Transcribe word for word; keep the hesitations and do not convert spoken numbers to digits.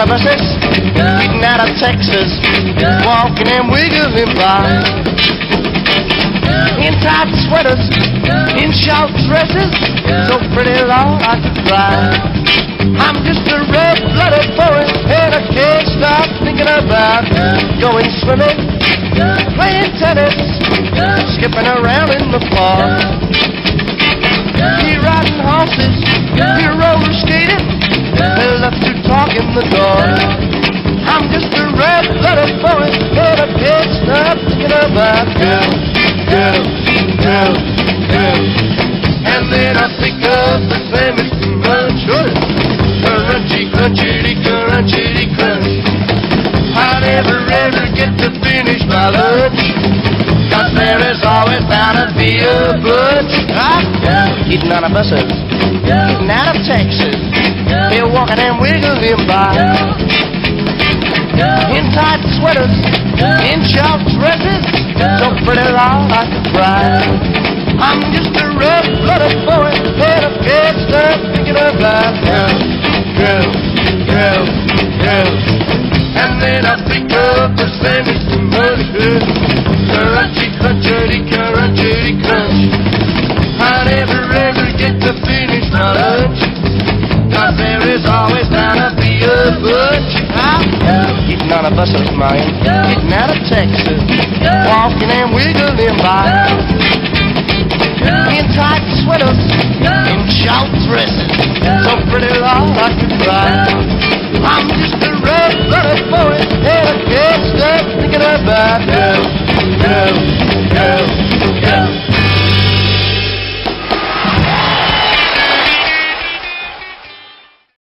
on a buses, getting out of Texas, walking and wiggling by. In tight sweaters, in short dresses, so pretty Lord I could cry. I'm just a red-blooded boy, and I can't stop thinking about going swimming, playing tennis, skipping around in the park. He riding horses, he roller skating, they love to talk in the dark. I'm just a red-blooded boy, and I can't stop thinking about girls, girls, girls, girls. And then I think of the famous crunch, crunchy, crunchy, crunchy, crunch. I never ever get to finish my lunch, 'cause there is always bound to be a bunch. Ah, eating on a buses, getting out of Texas, they're walking and wiggling by. In tight sweaters, in short dresses, so pretty Lord I could cry. I'm just a red-blooded boy, and I can't stop thinking about girls, girls, girls, girls. And then I think of the famous money, crunchy, crunchy, crunchy, crunch. I never ever get to finish my lunch, 'cause there is always bound to be a bunch. Getting on a buses, man, getting out of Texas, walking and wiggling by. In tight sweaters, in short dresses, so pretty Lord I could cry. I'm just a red-blooded boy, and I can't stop thinking about girls, girls, girls.